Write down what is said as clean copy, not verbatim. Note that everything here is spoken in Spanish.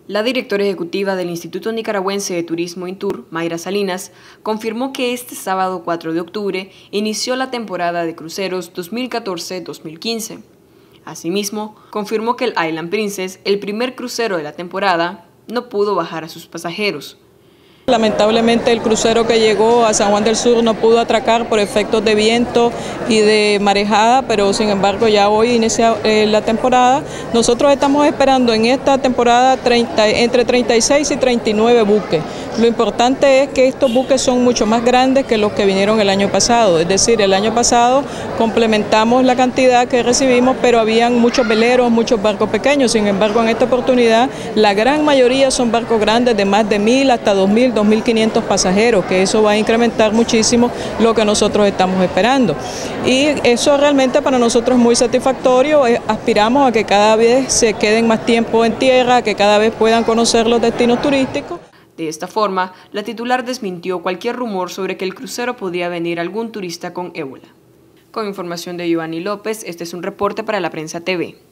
La directora ejecutiva del Instituto Nicaragüense de Turismo Intur, Mayra Salinas, confirmó que este sábado 4 de octubre inició la temporada de cruceros 2014-2015. Asimismo, confirmó que el Island Princess, el primer crucero de la temporada, no pudo bajar a sus pasajeros. Lamentablemente el crucero que llegó a San Juan del Sur no pudo atracar por efectos de viento y de marejada, pero sin embargo ya hoy inicia la temporada. Nosotros estamos esperando en esta temporada entre 36 y 39 buques. Lo importante es que estos buques son mucho más grandes que los que vinieron el año pasado, es decir, el año pasado complementamos la cantidad que recibimos, pero habían muchos veleros, muchos barcos pequeños. Sin embargo, en esta oportunidad la gran mayoría son barcos grandes de más de 1.000 hasta 2.000, 2.500 pasajeros, que eso va a incrementar muchísimo lo que nosotros estamos esperando. Y eso realmente para nosotros es muy satisfactorio. Aspiramos a que cada vez se queden más tiempo en tierra, a que cada vez puedan conocer los destinos turísticos. De esta forma, la titular desmintió cualquier rumor sobre que el crucero podía venir algún turista con ébola. Con información de Giovanni López, este es un reporte para La Prensa TV.